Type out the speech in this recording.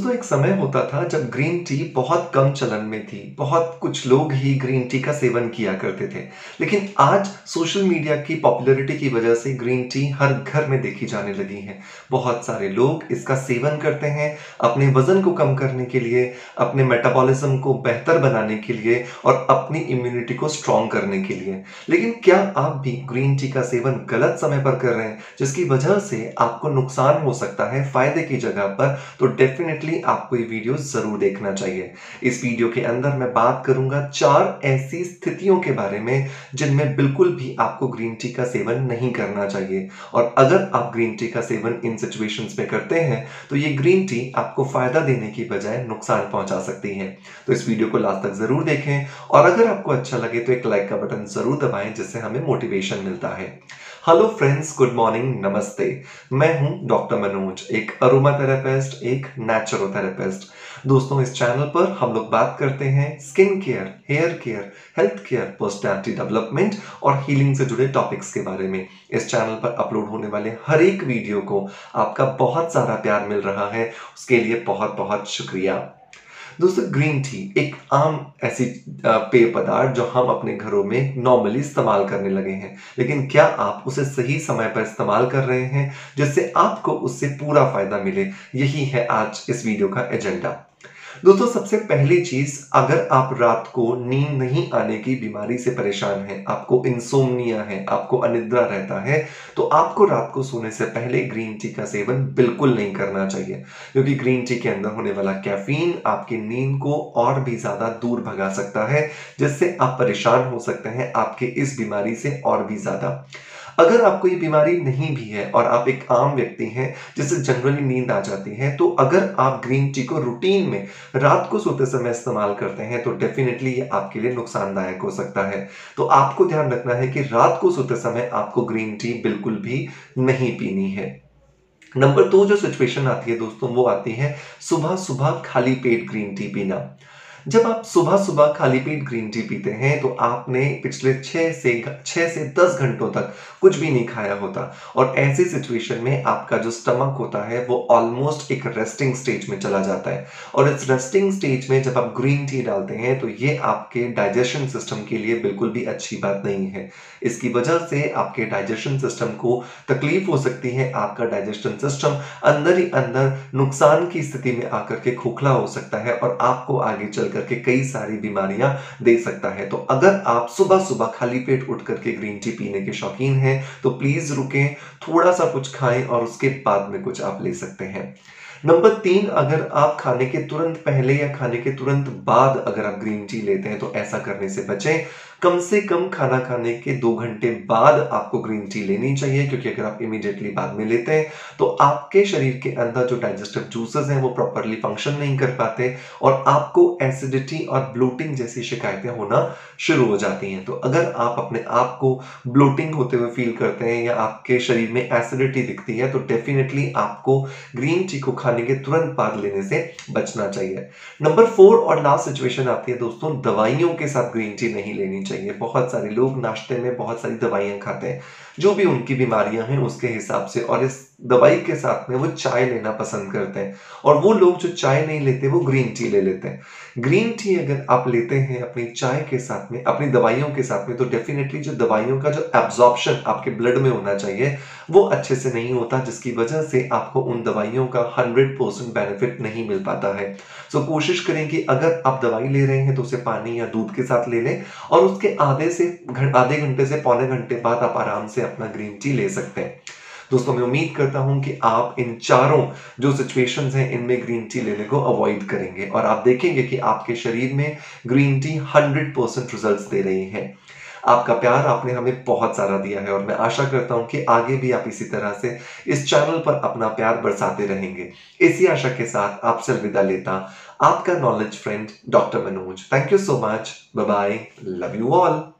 दोस्तों एक समय होता था जब ग्रीन टी बहुत कम चलन में थी। बहुत कुछ लोग ही ग्रीन टी का सेवन किया करते थे। लेकिन आज सोशल मीडिया की पॉपुलैरिटी की वजह से ग्रीन टी हर घर में देखी जाने लगी है। बहुत सारे लोग इसका सेवन करते हैं अपने वज़न को कम करने के लिए, अपने मेटाबॉलिज़्म को बेहतर बनाने के लिए और अपनी इम्यूनिटी को स्ट्रॉन्ग करने के लिए। लेकिन क्या आप भी ग्रीन टी का सेवन गलत समय पर कर रहे हैं, जिसकी वजह से आपको नुकसान हो सकता है फ़ायदे की जगह पर? तो डेफिनेटली आपको ये वीडियो ज़रूर देखना चाहिए। इस वीडियो के अंदर मैं बात करूँगा 4 ऐसी स्थितियों के बारे में जिनमें बिल्कुल भी आपको ग्रीन टी का सेवन नहीं करना चाहिए। और अगर आप ग्रीन टी का सेवन इन सिचुएशंस में करते हैं, तो ये ग्रीन टी आपको फ़ायदा देने की बजाय नुकसान पहुँचा सकती है। तो इस वीडियो को लास्ट तक ज़रूर देखें और अगर आपको अच्छा लगे तो एक लाइक का बटन ज़रूर दबाएँ, जिससे हमें मोटिवेशन मिलता है। हेलो फ्रेंड्स, गुड मॉर्निंग, नमस्ते। मैं हूं डॉक्टर मनोज, एक अरोमा थेरेपिस्ट, एक नेचुरोथेरेपिस्ट। दोस्तों, इस चैनल पर हम लोग बात करते हैं skin care, hair care, health care, personality development और हीलिंग से जुड़े टॉपिक्स के बारे में। इस चैनल पर अपलोड होने वाले हर एक वीडियो को आपका बहुत सारा प्यार मिल रहा है, उसके लिए बहुत बहुत शुक्रिया। दोस्तों, ग्रीन टी एक आम ऐसी पेय पदार्थ जो हम अपने घरों में नॉर्मली इस्तेमाल करने लगे हैं। लेकिन क्या आप उसे सही समय पर इस्तेमाल कर रहे हैं, जिससे आपको उससे पूरा फायदा मिले? यही है आज इस वीडियो का एजेंडा। दोस्तों, सबसे पहली चीज, अगर आप रात को नींद नहीं आने की बीमारी से परेशान हैं, आपको इंसोम्निया है, आपको अनिद्रा रहता है, तो आपको रात को सोने से पहले ग्रीन टी का सेवन बिल्कुल नहीं करना चाहिए। क्योंकि ग्रीन टी के अंदर होने वाला कैफीन आपकी नींद को और भी ज्यादा दूर भगा सकता है, जिससे आप परेशान हो सकते हैं आपके इस बीमारी से और भी ज्यादा। अगर आपको ये बीमारी नहीं भी है और आप एक आम व्यक्ति हैं जिसे जनरली नींद आ जाती है, तो अगर आप ग्रीन टी को रूटीन में रात को सोते समय इस्तेमाल करते हैं, तो डेफिनेटली ये आपके लिए नुकसानदायक हो सकता है। तो आपको ध्यान रखना है कि रात को सोते समय आपको ग्रीन टी बिल्कुल भी नहीं पीनी है। नंबर 2 जो सिचुएशन आती है दोस्तों, वो आती है सुबह-सुबह खाली पेट ग्रीन टी पीना। जब आप सुबह-सुबह खाली पेट ग्रीन टी पीते हैं, तो आपने पिछले 6 से 10 घंटों तक कुछ भी नहीं खाया होता और ऐसी सिचुएशन में आपका जो स्टमक होता है, वो ऑलमोस्ट एक रेस्टिंग स्टेज में चला जाता है और इस रेस्टिंग स्टेज में जब आप ग्रीन टी डालते हैं, तो ये आपके डाइजेशन सिस्टम के लिए बिल्कुल भी अच्छी बात नहीं है। इसकी वजह से आपके डाइजेशन सिस्टम को तकलीफ हो सकती है, आपका डाइजेशन सिस्टम अंदर ही अंदर नुकसान की स्थिति में आकर के खोखला हो सकता है और आपको आगे चल करके कई सारी बीमारियां दे सकता है। तो अगर आप सुबह-सुबह खाली पेट उठ करके ग्रीन टी पीने के शौकीन हैं, तो प्लीज़ रुकें, थोड़ा-सा कुछ खाएँ और उसके बाद में कुछ आप ले सकते हैं। नंबर 3, अगर आप खाने के तुरंत पहले या खाने के तुरंत बाद अगर आप ग्रीन टी लेते हैं, तो ऐसा करने से बचें। कम से कम खाना खाने के 2 घंटे बाद आपको ग्रीन टी लेनी चाहिए, क्योंकि अगर आप इमीडिएटली बाद में लेते हैं, तो आपके शरीर के अंदर जो डाइजेस्टिव जूसेस हैं, वो प्रॉपर्ली फंक्शन नहीं कर पाते और आपको एसिडिटी और ब्लोटिंग जैसी शिकायतें होना शुरू हो जाती हैं। तो अगर आप अपने आप को ब्लोटिंग होते हुए फील करते हैं या आपके शरीर में एसिडिटी दिखती है, तो डेफिनिटली आपको ग्रीन टी को खाने के तुरंत बाद लेने से बचना चाहिए। नंबर 4 और लास्ट सिचुएशन आती है दोस्तों, दवाइयों के साथ ग्रीन टी नहीं लेनी चाहिए। बहुत सारे लोग नाश्ते में बहुत सारी दवाइयाँ खाते हैं, जो भी उनकी बीमारियाँ हैं उसके हिसाब से, और इस दवाई के साथ में वो चाय लेना पसंद करते हैं और वो लोग जो चाय नहीं लेते, वो ग्रीन टी ले लेते हैं। ग्रीन टी अगर आप लेते हैं अपनी चाय के साथ में, अपनी दवाइयों के साथ में, तो डेफिनिटली जो दवाइयों का जो एब्जॉर्प्शन आपके ब्लड में होना चाहिए, वो अच्छे से नहीं होता, जिसकी वजह से आपको उन दवाइयों का 100% बेनिफिट नहीं मिल पाता है। सो कोशिश करें कि अगर आप दवाई ले रहे हैं, तो उसे पानी या दूध के साथ ले लें और उसके आधे घंटे से पौने घंटे बाद आप आराम से अपना ग्रीन टी ले सकते हैं। दोस्तों, मैं उम्मीद करता हूं कि आप इन चारों जो सिचुएशंस हैं, इनमें ग्रीन टी लेने को अवॉइड करेंगे और आप देखेंगे कि आपके शरीर में ग्रीन टी 100% रिजल्ट्स दे रही है। आपका प्यार आपने हमें बहुत सारा दिया है और मैं आशा करता हूं कि आगे भी आप इसी तरह से इस चैनल पर अपना प्यार बरसाते रहेंगे। इसी आशा के साथ आपसे अलविदा लेता आपका knowledge friend doctor Manoj. Thank you so much. Bye bye. Love you all.